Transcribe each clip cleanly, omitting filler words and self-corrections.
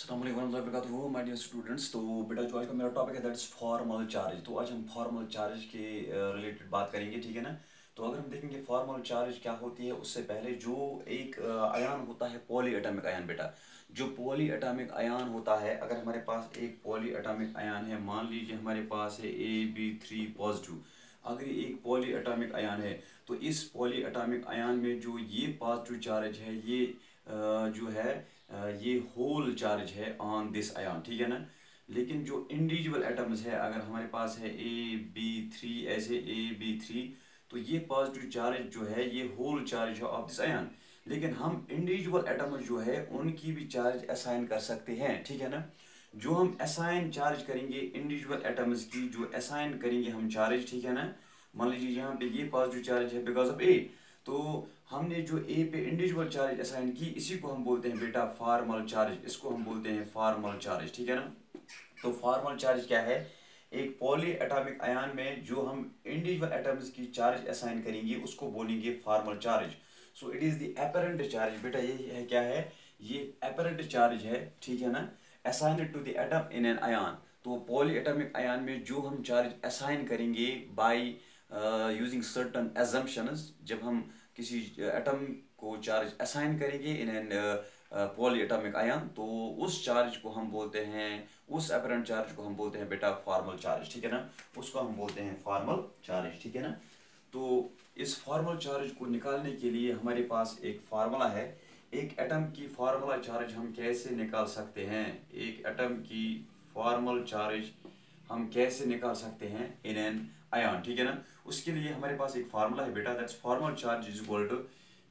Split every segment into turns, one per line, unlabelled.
अस्सलाम वालेकुम warahmatullahi wabarakatuh my dear students. तो बेटा जो आज का मेरा टॉपिक है दैट इज़ फॉर्मल चार्ज। तो आज हम फॉर्मल चार्ज के रिलेटेड बात करेंगे, ठीक है ना। तो अगर हम देखेंगे फॉर्मल चार्ज क्या होती है, उससे पहले जो एक आयन होता है पॉली एटॉमिक आयन। बेटा जो पॉली एटॉमिक आयन होता है, अगर हमारे पास एक पॉली एटॉमिक आयन है, मान लीजिए हमारे पास है AB3 पॉजिटिव। अगर ये एक पॉली एटॉमिक आयन है तो इस पॉली एटॉमिक आयन में जो ये पॉजिटिव चार्ज है, ये जो है ये होल चार्ज है ऑन दिस आयन, ठीक है ना। लेकिन जो इंडिविजुअल एटम्स है, अगर हमारे पास है AB3, ऐसे AB3, तो ये पॉजिटिव चार्ज जो है ये होल चार्ज है ऑफ दिस आयन। लेकिन हम इंडिविजुअल एटम्स जो है उनकी भी चार्ज असाइन कर सकते हैं, ठीक है ना। जो हम असाइन चार्ज करेंगे इंडिविजुअल एटम्स की, जो असाइन करेंगे हम चार्ज, ठीक है ना। मान लीजिए यहाँ पे ये पॉजिटिव चार्ज है बिकॉज ऑफ ए, तो हमने जो ए पे इंडिविजुअल चार्ज असाइन की, इसी को हम बोलते हैं बेटा फॉर्मल चार्ज। इसको हम बोलते हैं फॉर्मल चार्ज, ठीक है ना। तो फॉर्मल चार्ज क्या है? एक पॉली एटॉमिक आयन में जो हम इंडिविजुअल एटम्स की चार्ज असाइन करेंगे उसको बोलेंगे formal charge. So it is the apparent charge. बेटा ये है क्या है? ये अपरेंट चार्ज है, ठीक है ना, assigned to the atom in an ion. तो पॉली एटॉमिक आयन में जो हम चार्ज असाइन करेंगे बाय यूजिंग सर्टन एजम्पशंस, जब हम किसी एटम को चार्ज असाइन करेंगे in an poly atomic ion, तो उस चार्ज को हम बोलते हैं, उस अपरेंट चार्ज को हम बोलते हैं बेटा फॉर्मल चार्ज, ठीक है ना। उसको हम बोलते हैं फॉर्मल चार्ज, ठीक है ना। तो इस फॉर्मल चार्ज को निकालने के लिए हमारे पास एक फार्मूला है। एक एटम की फार्मूला चार्ज हम कैसे निकाल सकते हैं? एक एटम की फॉर्मल चार्ज हम कैसे निकाल सकते हैं इन एन आयन, ठीक है ना। उसके लिए हमारे पास एक फार्मूला है बेटा, that's formal charge is equal to,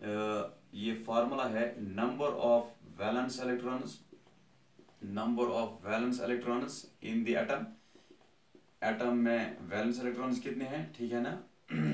ये फार्मूला है number of valence electrons, number of valence electrons in the atom. Atom में वैलेंस इलेक्ट्रॉन्स कितने हैं, ठीक है ना,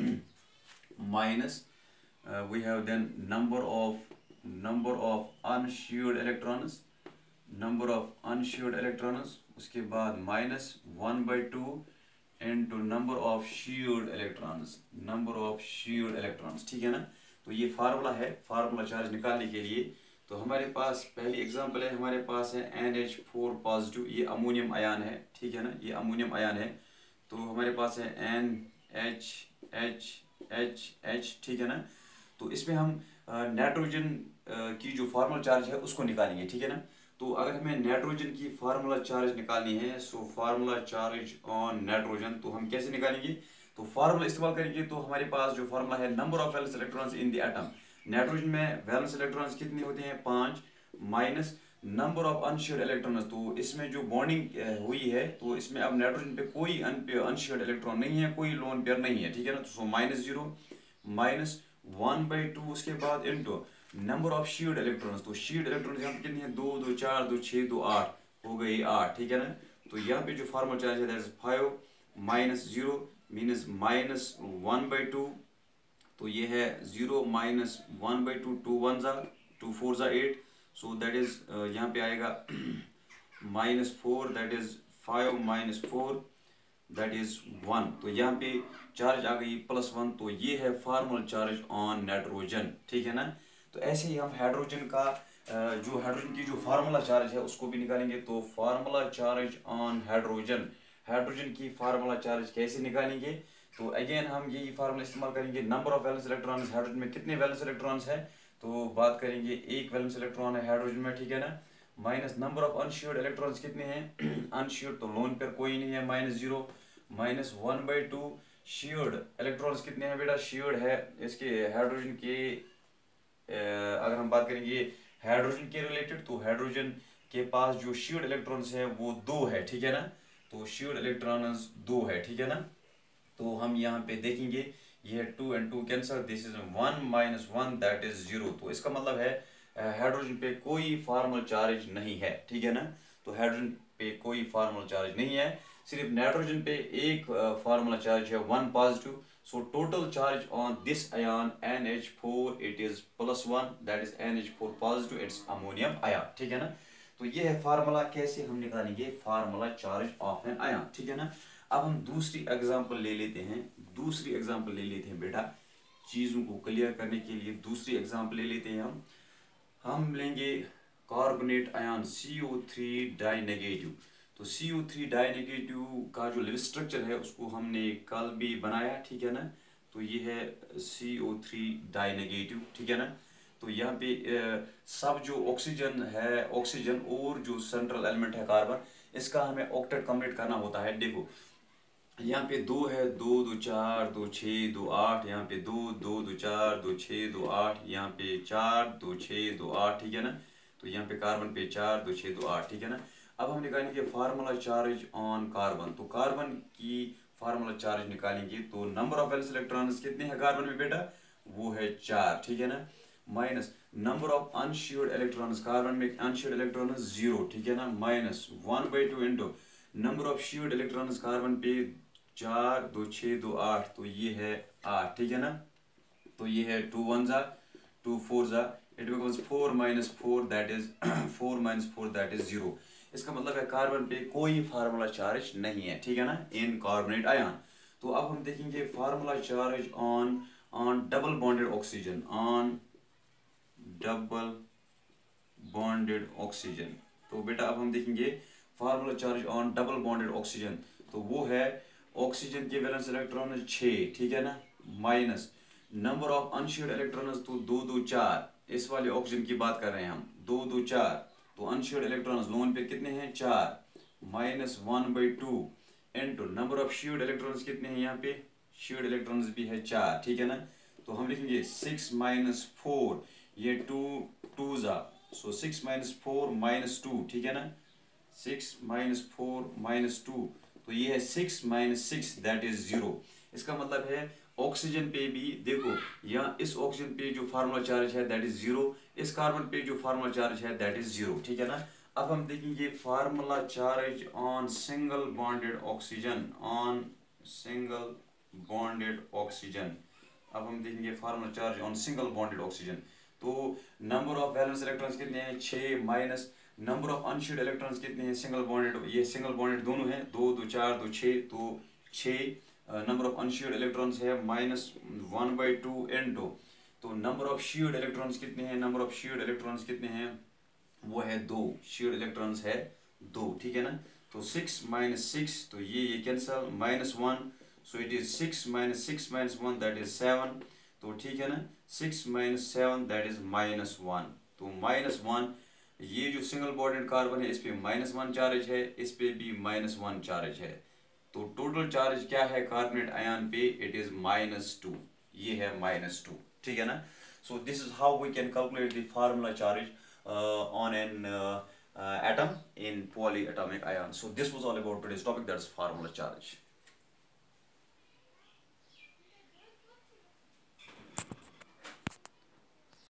minus we have then number of unshared electrons, number of unshared electrons, उसके बाद minus 1/2 into number of shared electrons, number of shared electrons, ठीक है ना। तो ये फार्मूला है फार्मूला चार्ज निकालने के लिए। तो हमारे पास पहली एग्जांपल है, हमारे पास है NH4 पॉजिटिव, ये अमोनियम आयन है, ठीक है ना, ये अमोनियम आयन है। तो हमारे पास है NHHHH, ठीक है ना। तो इसमें हम नाइट्रोजन की जो फार्मल चार्ज है उसको निकालेंगे, ठीक है ना। तो अगर हमें नाइट्रोजन की फार्मूला चार्ज निकालनी है, so formula charge on nitrogen, तो हम कैसे निकालेंगे? तो फार्मूला इस्तेमाल करेंगे। तो हमारे पास जो फार्मूला है number of valence electrons in the atom, nitrogen में वैलेंस इलेक्ट्रॉन्स कितने होते हैं? 5, minus number of unshared electrons. तो इसमें जो बॉन्डिंग हुई है, तो इसमें अब नाइट्रोजन पे कोई अनशेयर्ड इलेक्ट्रॉन नहीं है, कोई लोन पेयर नहीं है, ठीक है ना। तो सो -0 माइनस 1/2, उसके बाद into number of shared electrons. तो शीयर्ड इलेक्ट्रॉन्स यहाँ पे कितने हैं? 2 2 4 2 6 2 8 हो गए 8, ठीक है ना। तो यहाँ पे जो फार्मल चार्ज है दैट इज 5 -0 मीनस -1/2। तो ये है 0 -1/2, 2 1 ज़ा 2 4 ज़ा 8, सो दैट इज यहाँ पे आएगा -4, दैट इज 5 -4 दैट इज 1। तो यहाँ पे चार्ज आ गई +1। तो ये है फार्मल चार्ज ऑन नाइट्रोजन, ठीक है ना। तो ऐसे ही हम हाइड्रोजन का जो हाइड्रोजन की जो फार्मूला चार्ज है उसको भी निकालेंगे। तो formula charge on hydrogen, hydrogen की फार्मूला चार्ज कैसे निकालेंगे? तो अगेन हम यही फार्मूला इस्तेमाल करेंगे। Number of valence electrons, hydrogen में कितने वैलेंस इलेक्ट्रॉन्स है? तो बात करेंगे एक वैलेंस इलेक्ट्रॉन है हाइड्रोजन में, ठीक है ना, minus number of unshared electrons कितने हैं? अनशेयर्ड तो लोन पर कोई नहीं है, -0 माइनस 1/2। शेयर्ड इलेक्ट्रॉन्स कितने हैं बेटा? शेयर्ड है इसके हाइड्रोजन के, अगर हम बात करेंगे हाइड्रोजन के रिलेटेड, तो हाइड्रोजन के पास जो शेयर्ड इलेक्ट्रॉन्स है वो 2 है, ठीक है ना। तो शेयर्ड इलेक्ट्रॉन्स 2 है, ठीक है ना। तो हम यहाँ पे देखेंगे ये है 2 and 2 cancel, this is 1 - 1 that is 0। तो इसका मतलब है हाइड्रोजन पे कोई फार्मल चार्ज नहीं है, ठीक है ना। तो हाइड्रोजन पे कोई फार्मल चार्ज नहीं है, सिर्फ नाइट्रोजन पे एक फार्मूला चार्ज है 1 positive. So total charge on this ion NH4 it is +1, that is NH4 positive, it's ammonium ion, ठीक है ना। तो ये है फार्मूला, कैसे हम निकालेंगे formula charge of an ion, ठीक है ना। अब हम दूसरी एग्जांपल ले लेते हैं, दूसरी एग्जांपल ले लेते हैं बेटा, चीज़ों को क्लियर करने के लिए दूसरी एग्जांपल ले लेते हैं हम लेंगे carbonate ion CO3 die negative. तो CO3 डाई नेगेटिव का जो लिविंग स्ट्रक्चर है उसको हमने कल भी बनाया, ठीक है ना। तो ये है CO3 डाई नेगेटिव, ठीक है ना। तो यहाँ पे सब जो ऑक्सीजन है, ऑक्सीजन और जो सेंट्रल एलिमेंट है कार्बन, इसका हमें ऑक्टेट कंप्लीट करना होता है। देखो यहाँ पे 2 है, 2 2 4 2 6 2 8, यहाँ पे 2 2 2 4 2 6 2 8, यहाँ पे 4 2 6 2 8, ठीक है ना। तो यहाँ पे कार्बन पे 4 2 6 2 8, ठीक है ना। अब हम निकालेंगे फार्मूला चार्ज ऑन कार्बन। तो कार्बन की फार्मूला चार्ज निकालेंगे, तो नंबर ऑफ वैलेंस इलेक्ट्रॉन्स कितने हैं कार्बन में बेटा, वो है 4, ठीक है ना। Minus number of unshared electrons, carbon में अनशेयर्ड इलेक्ट्रॉन्स 0, ठीक है ना। Minus 1/2 into number of shared electrons carbon पे 4 2 6 2 8, तो ये है 8, ठीक है ना। तो ये है 2 1 जा 2 4 जा, it becomes 4 minus 4 that is 4 minus 4 that is 0। इसका मतलब है कार्बन पे कोई फार्मूला चार्ज नहीं है, ठीक है ना, इन कार्बोनेट आयन। तो अब हम देखेंगे formula charge on on double bonded oxygen, on double bonded oxygen. तो बेटा अब हम देखेंगे formula charge on double bonded oxygen. तो वो है ऑक्सीजन के वैलेंस इलेक्ट्रॉन 6, ठीक है ना, minus number of unshared electrons तो 2 2 4, इस वाले ऑक्सीजन की बात कर रहे हैं हम, 2 2 4। तो अनशेयर्ड इलेक्ट्रॉन्स लोन पे कितने हैं, 4, minus 1/2 into number of shared electrons कितने हैं, यहाँ पे शेयर्ड इलेक्ट्रॉन्स भी है 4, ठीक है ना। तो हम लिखेंगे 6 minus 4, ये 2 2 जा, सो 6 minus 4 minus 2, ठीक है ना। 6 minus 4 minus 2, तो ये है 6 minus 6 दैट इज 0। इसका मतलब है ऑक्सीजन पे भी देखो, यहाँ इस ऑक्सीजन पे जो फार्मूला चार्ज है दैट इज 0, इस कार्बन पे जो फार्मूला चार्ज है दैट इज 0, ठीक है ना। अब हम देखेंगे formula charge on single bonded oxygen, on single bonded oxygen. अब हम देखेंगे formula charge on single bonded oxygen. तो नंबर ऑफ वैलेंस इलेक्ट्रॉन्स कितने हैं, 6, minus number of unshared electrons कितने हैं सिंगल बॉन्डेड, ये सिंगल बॉन्डेड दोनों हैं, 2 2 4 2 6, तो 6। नंबर ऑफ अनशेयर्ड इलेक्ट्रॉन्स है माइनस 1/2 इनटू, तो नंबर ऑफ शेयर्ड इलेक्ट्रॉन्स कितने हैं, नंबर ऑफ शेयर्ड इलेक्ट्रॉन्स कितने हैं, वो है 2, शेयर्ड इलेक्ट्रॉन्स है 2, ठीक है ना। तो 6 minus 6, तो ये cancel, minus 1, so it is 6 minus 6 minus 1 that is 7, तो ठीक है ना। 6 minus 7 दैट इज -1, तो -1, ये जो सिंगल बॉन्डेड कार्बन है इस पे -1 चार्ज है, इस पे भी -1 चार्ज है। तो टोटल चार्ज क्या है कार्बोनेट आयन पे, इट इज -2, ये है -2, ठीक है ना। So this is how we can calculate the formula charge on an atom in polyatomic ion. So this was all about today's topic, that's formula charge.